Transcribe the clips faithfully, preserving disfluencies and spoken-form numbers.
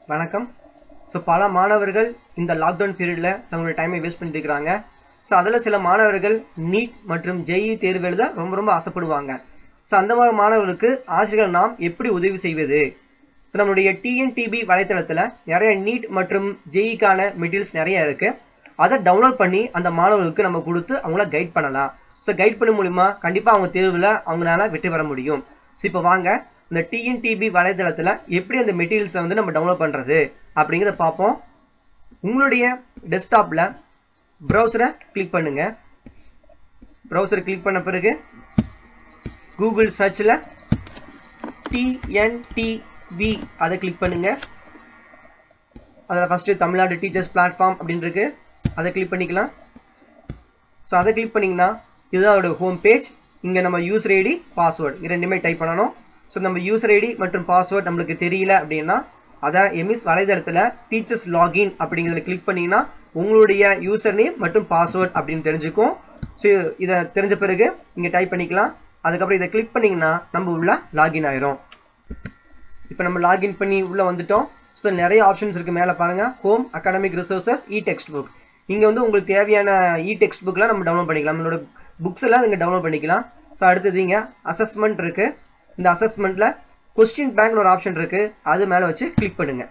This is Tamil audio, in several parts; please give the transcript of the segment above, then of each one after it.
வணக்கம். ஸோ பல மாணவர்கள் இந்த லாக்டவுன் பீரியட்ல தங்களுடைய டைமை வேஸ்ட் பண்ணிட்டு இருக்கிறாங்க. ஸோ அதில் சில மாணவர்கள் நீட் மற்றும் ஜேஇ தேர்வு எழுத ரொம்ப ரொம்ப ஆசைப்படுவாங்க. ஸோ அந்த மாதிரி மாணவர்களுக்கு ஆசிரியர்கள் நாம் எப்படி உதவி செய்வது? ஸோ நம்மளுடைய டிஎன்டிபி வலைத்தளத்தில் நிறைய நீட் மற்றும் ஜேஇக்கான மெட்டீரியல்ஸ் நிறைய இருக்கு. அதை டவுன்லோட் பண்ணி அந்த மாணவர்களுக்கு நம்ம கொடுத்து அவங்கள கைட் பண்ணலாம். ஸோ கைட் பண்ண மூலிமா கண்டிப்பாக அவங்க தேர்வில் அவங்களால வெற்றி பெற முடியும். ஸோ இப்போ வாங்க இந்த டிஎன்டிபி வலைதளத்தில் எப்படி அந்த மெட்டீரியல்ஸை வந்து நம்ம டவுன்லோட் பண்ணுறது அப்படிங்கிறத பார்ப்போம். உங்களுடைய டெஸ்க்டாப்பில் ப்ரௌசரை கிளிக் பண்ணுங்க. ப்ரௌசரை கிளிக் பண்ண பிறகு கூகுள் சர்ச்சில் டிஎன்டிவி அதை கிளிக் பண்ணுங்க. அதில் ஃபஸ்ட்டு தமிழ்நாடு டீச்சர்ஸ் பிளாட்ஃபார்ம் அப்படின்னு இருக்கு, அதை கிளிக் பண்ணிக்கலாம். ஸோ அதை கிளிக் பண்ணிங்கன்னா இதுதான் அதோட ஹோம் பேஜ். இங்கே நம்ம யூசர் ஐடி பாஸ்வேர்டு ரெண்டுமே டைப் பண்ணணும். ஸோ நம்ம யூசர் ஐடி மற்றும் பாஸ்வேர்ட் நம்மளுக்கு தெரியல அப்படின்னா அதை எம்இஸ் வலைதளத்தில் டீச்சர்ஸ் லாகின் அப்படிங்கிறத கிளிக் பண்ணிங்கன்னா உங்களுடைய யூசர் நேம் மற்றும் பாஸ்வேர்ட் அப்படின்னு தெரிஞ்சுக்கும். ஸோ இதை தெரிஞ்ச பிறகு இங்கே டைப் பண்ணிக்கலாம். அதுக்கப்புறம் இதை கிளிக் பண்ணிங்கன்னா நம்ம உள்ள லாகின் ஆயிரும். இப்போ நம்ம லாகின் பண்ணி உள்ளே வந்துட்டோம். ஸோ நிறைய ஆப்ஷன்ஸ் இருக்குது. மேலே பாருங்கள், home, academic resources, e text book. இங்கே வந்து உங்களுக்கு தேவையான இ டெக்ஸ்ட் புக்லாம் நம்ம டவுன்லோட் பண்ணிக்கலாம். நம்மளோட புக்ஸ் எல்லாம் இங்கே டவுன்லோட் பண்ணிக்கலாம். ஸோ அடுத்தது இங்கே அசஸ்மெண்ட் இருக்குது. இந்த அசஸ்மெண்ட்டில் கொஸ்டின் பேங்க்னு ஒரு ஆப்ஷன் இருக்குது, அது மேலே வச்சு கிளிக் பண்ணுங்கள்.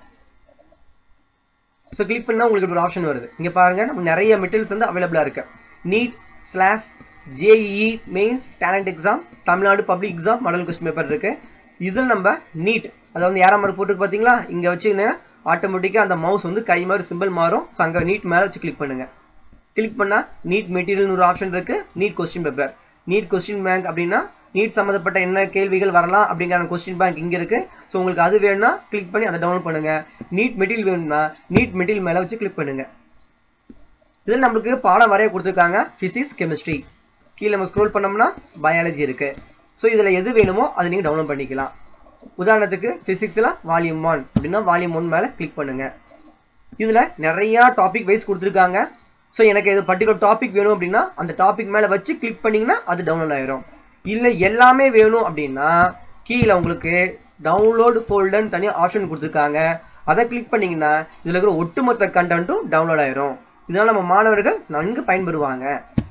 ஸோ கிளிக் பண்ணால் உங்களுக்கு ஒரு ஆப்ஷன் வருது. இங்கே பாருங்கள், நம்ம நிறைய மெட்டீரியல்ஸ் வந்து அவைலபிளாக இருக்குது. NEET slash JEE mains talent exam, Tamil Nadu public exam model question paper இருக்குது. இதில் நம்ம நீட் அதை வந்து யாரா மாதிரி போட்டு பார்த்தீங்களா, இங்கே வச்சுக்கின்னு ஆட்டோமேட்டிக்காக அந்த மவுஸ் வந்து கை மாதிரி சிம்பிள் மாறும். ஸோ அங்கே நீட் மேலே வச்சு கிளிக் பண்ணுங்கள். கிளிக் பண்ணால் நீட் மெட்டீரியல்னு ஒரு ஆப்ஷன் இருக்குது. NEET question paper, NEET question bank அப்படின்னா நீட் சம்மந்தப்பட்ட என்ன கேள்விகள் வரலாம் அப்படிங்கிற கொஸ்டின் பேங்க் இங்கே இருக்குது. ஸோ உங்களுக்கு அது வேணும்னா கிளிக் பண்ணி அதை டவுன்லோட் பண்ணுங்கள். நீட் மெட்டீரியல் வேணும்னா நீட் மெட்டீரியல் மேலே வச்சு கிளிக் பண்ணுங்கள். இதில் நம்மளுக்கு பாடம் வரைய கொடுத்துருக்காங்க, ஃபிசிக்ஸ், கெமிஸ்ட்ரி. கீழே நம்ம ஸ்க்ரோல் பண்ணோம்னா பயாலஜி இருக்குது. ஸோ இதில் எது வேணுமோ அதை நீங்கள் டவுன்லோட் பண்ணிக்கலாம். உதாரணத்துக்கு ஃபிசிக்ஸில் வால்யூம் ஒன் அப்படின்னா வால்யூம் ஒன் மேலே கிளிக் பண்ணுங்கள். இதில் நிறையா டாபிக் வைஸ் கொடுத்துருக்காங்க. ஸோ எனக்கு இது பர்டிகுலர் டாபிக் வேணும் அப்படின்னா அந்த டாபிக் மேலே வச்சு கிளிக் பண்ணிங்கன்னா அது டவுன்லோட் ஆயிரும். இல்லை எல்லாமே வேணும் அப்படின்னா கீழே உங்களுக்கு டவுன்லோட் ஃபோல்டர்னு தனியாக ஆப்ஷன் கொடுத்துருக்காங்க. அதை கிளிக் பண்ணிங்கன்னா இதில் இருக்கிற ஒட்டுமொத்த கண்டென்ட்டும் டவுன்லோட் ஆயிரும். இதனால் நம்ம மாணவர்கள் நன்கு பயன்பெறுவாங்க.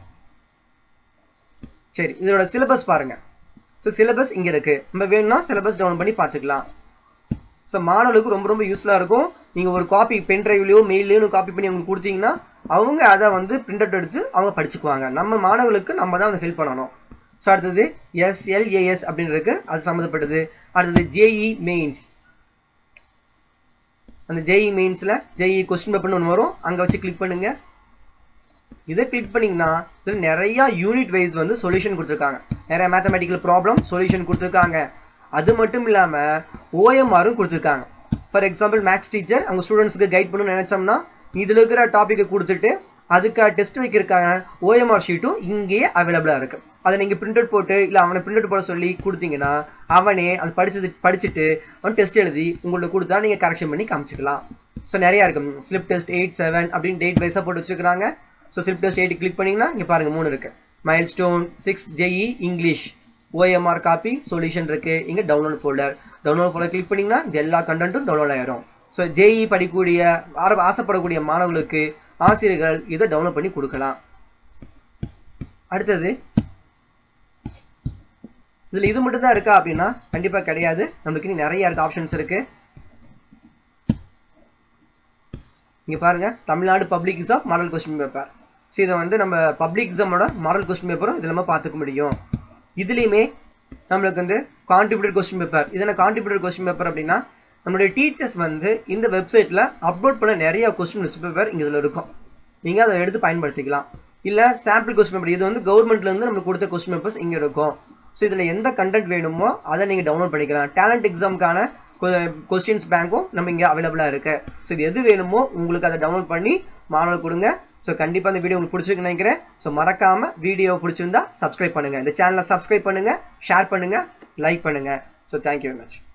சரி, இதோட சிலபஸ் பாருங்கள். ஸோ சிலபஸ் இங்கே இருக்குது. நம்ம வேணும்னா சிலபஸ் டவுன்லோட் பண்ணி பார்த்துக்கலாம். ஸோ மாணவர்களுக்கு ரொம்ப ரொம்ப யூஸ்ஃபுல்லாக இருக்கும். நீங்கள் ஒரு காப்பி பென் ட்ரைவ்லையோ மெயிலையோ காப்பி பண்ணி அவங்களுக்கு கொடுத்தீங்கன்னா அவங்க அதை வந்து பிரிண்ட் அவுட் எடுத்து அவங்க படிச்சுக்குவாங்க. நம்ம மாணவர்களுக்கு நம்ம தான் அதை ஹெல்ப் பண்ணணும். ஸோ அடுத்தது எஸ்எல்ஏஎஸ் அப்படின்னு இருக்கு, அது சம்மந்தப்பட்டது. அடுத்தது ஜேஇ மெயின்ஸ், அந்த ஜேஇ மெயின்ஸில் ஜேஇ கொஸ்டின் பேப்பர்னு ஒன்று வரும், அங்கே வச்சு கிளிக் பண்ணுங்க. இதை கிளிக் பண்ணிங்கன்னா இதில் நிறையா யூனிட் வைஸ் வந்து சொல்யூஷன் கொடுத்துருக்காங்க. நிறைய மேத்தமெட்டிக்கல் ப்ராப்ளம் சொல்யூஷன் கொடுத்துருக்காங்க. அது மட்டும் இல்லாமல் ஓஎம்ஆரும் கொடுத்துருக்காங்க. ஃபார் எக்ஸாம்பிள் மேக்ஸ் டீச்சர் அவங்க ஸ்டூடெண்ட்ஸுக்கு கைட் பண்ணணும்னு நினச்சோம்னா இதில் இருக்கிற டாப்பிக்கை கொடுத்துட்டு அதுக்காக டெஸ்ட் வைக்கிறதுக்கான ஓஎம்ஆர் ஷீட்டும் இங்கேயே அவைலபிளாக இருக்குது. அதை நீங்கள் பிரிண்ட் அவுட் போட்டு இல்லை அவனை பிரிண்ட் அவுட் போட சொல்லி கொடுத்தீங்கன்னா அவனே அது படிச்சது படிச்சுட்டு அவன் டெஸ்ட் எழுதி உங்களுக்கு கொடுத்தா நீங்கள் கரெக்ஷன் பண்ணி காமிச்சிக்கலாம். ஸோ நிறையா இருக்கும். ஸ்லிப் டெஸ்ட் எயிட் செவன் அப்படின்னு டேட் வைஸாக போட்டு வச்சுக்கிறாங்க. So slip test eight click பண்ணிங்கன்னா இங்கே பாருங்கள் மூணு இருக்குது. Milestone six JEE English OMR copy solution இருக்குது. இங்கே download folder, download folder click பண்ணிங்கன்னா இந்த எல்லா கண்டென்ட்டும் டவுன்லோட் ஆயிரும். ஸோ ஜேஇ படிக்கக்கூடிய ஆசைப்படக்கூடிய மாணவர்களுக்கு ஆசிரியர்கள் இதை டவுன்லோட் பண்ணி கொடுக்கலாம். அடுத்தது இதில் இது மட்டும் தான் இருக்கா அப்படின்னா கண்டிப்பாக கிடையாது. நம்மளுக்கு இன்னும் நிறைய இருக்க ஆப்ஷன்ஸ் இருக்கு. இங்கே பாருங்க, Tamil Nadu public exam model question paper. So இதை வந்து நம்ம பப்ளிக் எக்ஸாமோட மாடல் கொஸ்டின் பேப்பரும் இதில் நம்ம பார்த்துக்க முடியும். இதுலேயுமே நம்மளுக்கு வந்து கான்ட்ரிபியூட்டட் கொஸ்டின் பேப்பர். இதனை கான்ட்ரிபியூட்டட் கொஸ்டின் பேப்பர் அப்படின்னா நம்மளுடைய டீச்சர்ஸ் வந்து இந்த வெப்சைட்டில் அப்லோட் பண்ண நிறைய கொஸ்டின் பேப்பர் இங்கே இதில் இருக்கும். நீங்கள் அதை எடுத்து பயன்படுத்திக்கலாம். இல்லை சாம்பிள் கொஸ்டின் பேப்பர், இது வந்து கவர்மெண்ட்லேருந்து நம்மளுக்கு கொடுத்த கொஸ்டின் பேப்பர்ஸ் இங்கே இருக்கும். ஸோ இதில் எந்த கண்டென்ட் வேணுமோ அதை நீங்கள் டவுன்லோட் பண்ணிக்கலாம். டேலண்ட் எக்ஸாமுக்கான கொஸ்டின்ஸ் பேங்க்கும் நம்ம இங்கே அவைலபிளாக இருக்குது. ஸோ இது எது வேணுமோ உங்களுக்கு அதை டவுன்லோட் பண்ணி மாணவர்கள் கொடுங்க. ஸோ கண்டிப்பாக இந்த வீடியோ உங்களுக்கு பிடிச்சிருக்குன்னு நினைக்கிறேன். ஸோ மறக்காமல் வீடியோ பிடிச்சிருந்தா சப்ஸ்கிரைப் பண்ணுங்கள், இந்த சேனலை சப்ஸ்கிரைப் பண்ணுங்கள், ஷேர் பண்ணுங்கள், லைக் பண்ணுங்கள். So thank you very much.